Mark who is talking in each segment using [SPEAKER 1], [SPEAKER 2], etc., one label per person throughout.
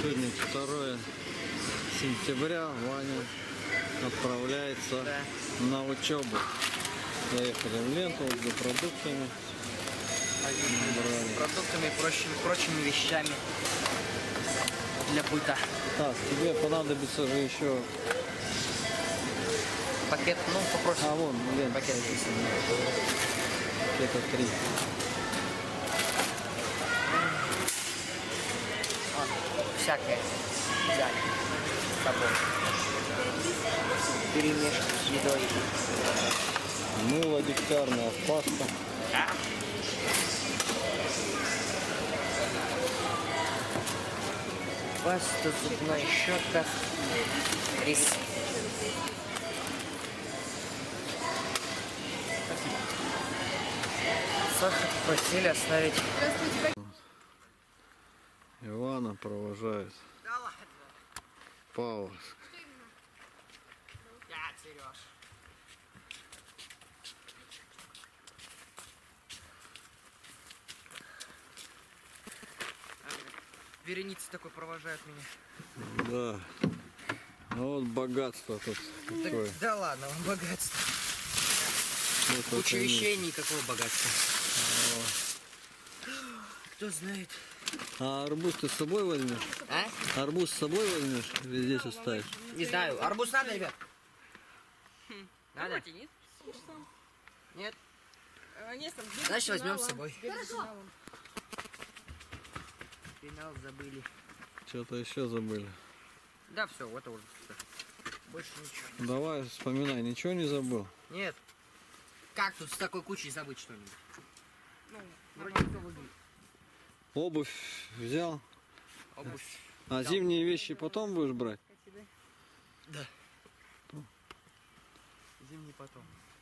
[SPEAKER 1] Сегодня 2 сентября. Ваня отправляется на учебу. Заехали в Ленту за продуктами.
[SPEAKER 2] С продуктами и прочими вещами для быта.
[SPEAKER 1] Так, тебе понадобится же еще
[SPEAKER 2] пакет, ну попросим.
[SPEAKER 1] А вон, лента.
[SPEAKER 2] Пакет здесь.
[SPEAKER 1] Пакета 3.
[SPEAKER 2] Всякое взяли с собой. Перемешки с едой.
[SPEAKER 1] Мыло дегтярное, паста.
[SPEAKER 2] Паста, зубная щетка, рис. Сахар просили оставить.
[SPEAKER 1] Ивана провожает.
[SPEAKER 2] Да ладно.
[SPEAKER 1] Павловск.
[SPEAKER 2] Я, Сереж. Вереница такой провожает меня.
[SPEAKER 1] Да. Ну вот богатство тут. Такое.
[SPEAKER 2] Да ладно, вам богатство. Куча вещей, никакого богатства. Кто знает.
[SPEAKER 1] А арбуз ты с собой возьмешь?
[SPEAKER 2] А?
[SPEAKER 1] Арбуз с собой возьмешь или здесь оставишь?
[SPEAKER 2] Не знаю. Арбуз надо, ребят? Надо? Нет? Значит, возьмем с собой. Пенал забыли.
[SPEAKER 1] Что-то еще забыли.
[SPEAKER 2] Да, все, это уже все. Больше ничего.
[SPEAKER 1] Давай, вспоминай, ничего не забыл?
[SPEAKER 2] Нет. Как тут с такой кучей забыть что-нибудь? Ну, вроде все выглядит.
[SPEAKER 1] Обувь взял?
[SPEAKER 2] Обувь.
[SPEAKER 1] А
[SPEAKER 2] взял.
[SPEAKER 1] зимние вещи потом будешь брать?
[SPEAKER 2] Да. Зимний потом.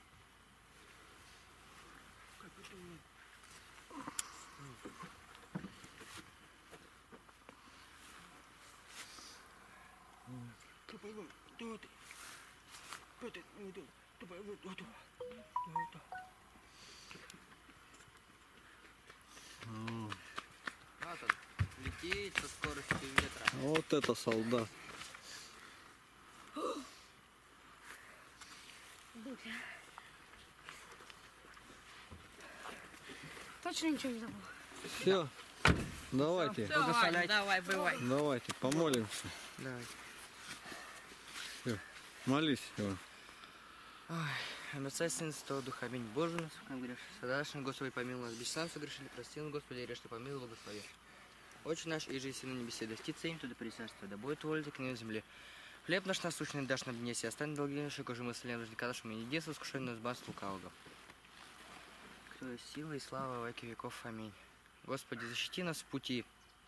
[SPEAKER 2] Вот он, летит со скоростью ветра.
[SPEAKER 1] Вот это солдат.
[SPEAKER 3] Точно ничего не забыл.
[SPEAKER 1] Все, давайте.
[SPEAKER 2] Всё, Вань, давай, бывай.
[SPEAKER 1] Давайте, помолимся.
[SPEAKER 2] Давай.
[SPEAKER 1] Все, молись, Иван.
[SPEAKER 2] Ой, Отца и Сына Святого Духа, аминь. Боже нас, как грешишь, содашь нам, Господи, помилуй нас, без нам согрешили, прости нам, Господи, и решь, помилуй, благослови. Отче наш, иже еси на небесе, достится им туда присяжство, да будет воля так на земле. Хлеб наш насущный дашь нам днесь, и оставь долги наши, кожи мы солем должника нашему, и не единство искушение нас банство лукавого. Кто есть сила и слава во веки веков, аминь. Господи, защити нас в пути.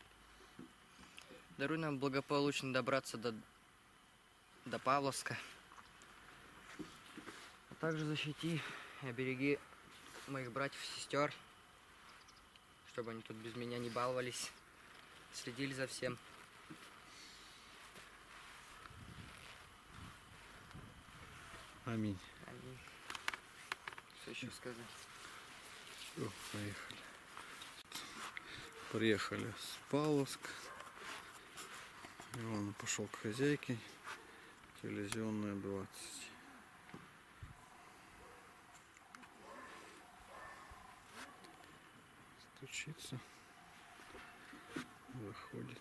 [SPEAKER 2] Даруй нам благополучно добраться до Павловска. А также защити и обереги моих братьев и сестер, чтобы они тут без меня не баловались, следили за всем.
[SPEAKER 1] Аминь.
[SPEAKER 2] Аминь. Что еще сказать?
[SPEAKER 1] Все, поехали. Приехали с Павловска. Иван пошел к хозяйке. Телевизионная 20. Стучится. Заходит.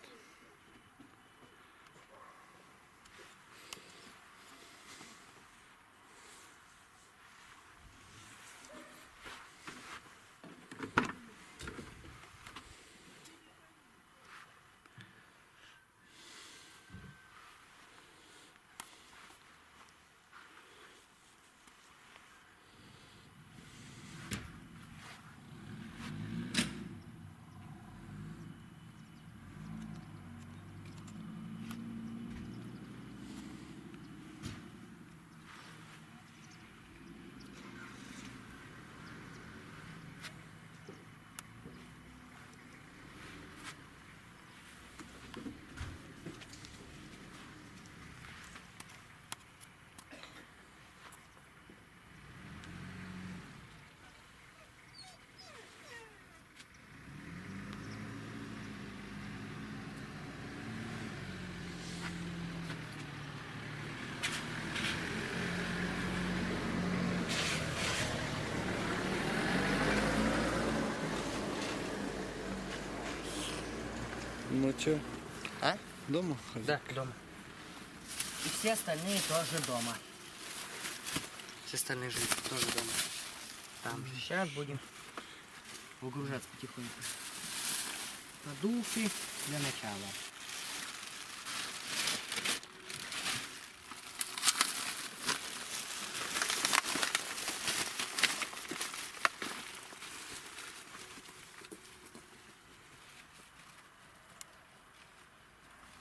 [SPEAKER 1] Ну чё,
[SPEAKER 2] А?
[SPEAKER 1] дома?
[SPEAKER 2] Да, дома. И все остальные тоже дома. Все остальные жители тоже дома. Там же. Сейчас будем выгружаться потихоньку. Продукты для начала.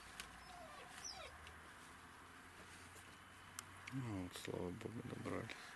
[SPEAKER 1] Ну, вот, слава богу, добрались.